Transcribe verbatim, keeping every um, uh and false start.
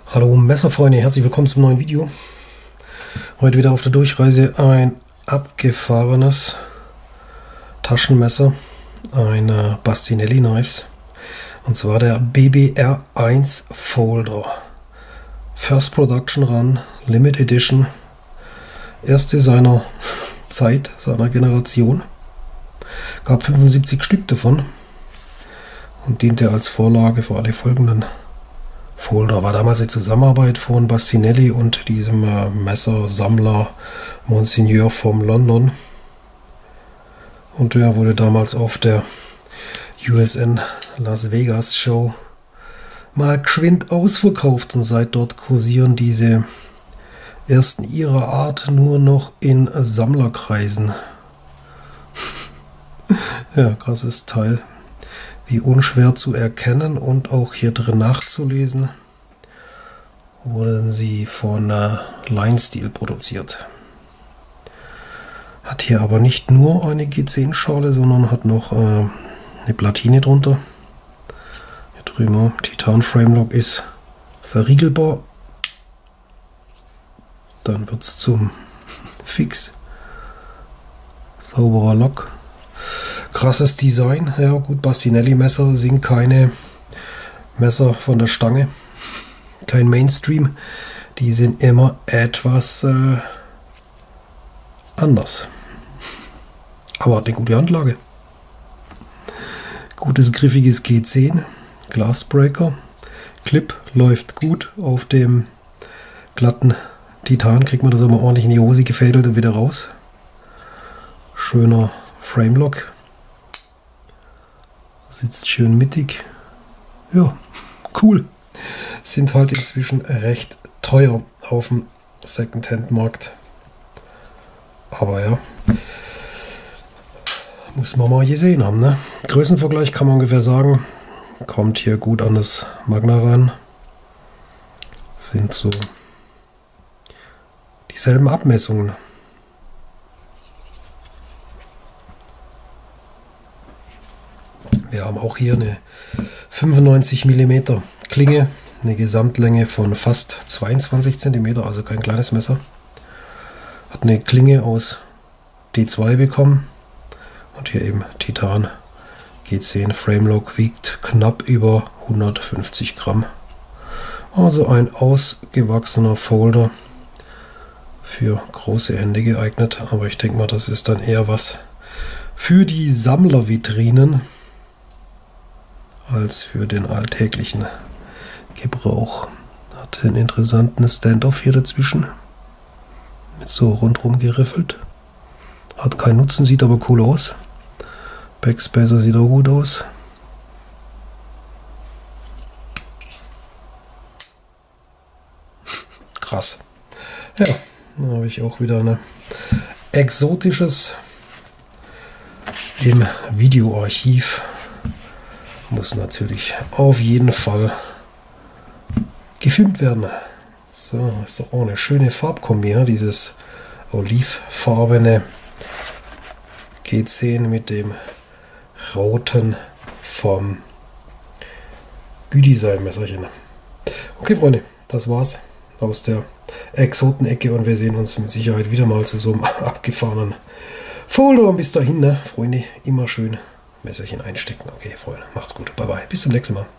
Hallo Messerfreunde, herzlich willkommen zum neuen Video. Heute wieder auf der Durchreise ein abgefahrenes Taschenmesser, ein Bastinelli Knives, und zwar der B B R eins Folder. First Production Run, Limit Edition, erste seiner Zeit, seiner Generation. Gab fünfundsiebzig Stück davon und diente als Vorlage für alle folgenden Folder. War damals die Zusammenarbeit von Bastinelli und diesem äh, Messersammler Monsignor vom London. Und der wurde damals auf der U S N Las Vegas Show mal geschwind ausverkauft, und seit dort kursieren diese ersten ihrer Art nur noch in Sammlerkreisen. Ja, krasses Teil. Wie unschwer zu erkennen und auch hier drin nachzulesen, wurden sie von äh, Line Steel produziert. Hat hier aber nicht nur eine G zehn Schale, sondern hat noch äh, eine Platine drunter. Hier drüben Titan Framelock ist verriegelbar. Dann wird es zum Fix. Sauberer Lock. Krasses Design. Ja gut, Bastinelli Messer sind keine Messer von der Stange. Kein Mainstream. Die sind immer etwas äh, anders. Aber hat eine gute Handlage. Gutes, griffiges G zehn. Glassbreaker. Clip läuft gut. Auf dem glatten Titan kriegt man das immer ordentlich in die Hose gefädelt und wieder raus. Schöner Framelock. Sitzt schön mittig. Ja, cool. Sind halt inzwischen recht teuer auf dem Secondhand-Markt. Aber ja, muss man mal gesehen haben, ne? Größenvergleich kann man ungefähr sagen. Kommt hier gut an das Magna ran. Sind so dieselben Abmessungen. Wir haben auch hier eine fünfundneunzig Millimeter Klinge, eine Gesamtlänge von fast zweiundzwanzig Zentimeter, also kein kleines Messer. Hat eine Klinge aus D zwei bekommen und hier eben Titan G zehn Framelock, wiegt knapp über hundertfünfzig Gramm. Also ein ausgewachsener Folder, für große Hände geeignet, aber ich denke mal, das ist dann eher was für die Sammlervitrinen als für den alltäglichen Gebrauch. Hat einen interessanten Standoff hier dazwischen, mit so rundherum geriffelt. Hat keinen Nutzen, sieht aber cool aus. Backspacer sieht auch gut aus. Krass. Ja, da habe ich auch wieder ein exotisches im Videoarchiv. Muss natürlich auf jeden Fall gefilmt werden. So, ist doch auch eine schöne Farbkombi, ja? Dieses olivfarbene G zehn mit dem roten vom Güdesign-Messerchen. Okay, Freunde, das war's aus der Exoten-Ecke und wir sehen uns mit Sicherheit wieder mal zu so einem abgefahrenen Folder. Und bis dahin, ne, Freunde, immer schön Messerchen einstecken. Okay, Freunde, macht's gut. Bye bye. Bis zum nächsten Mal.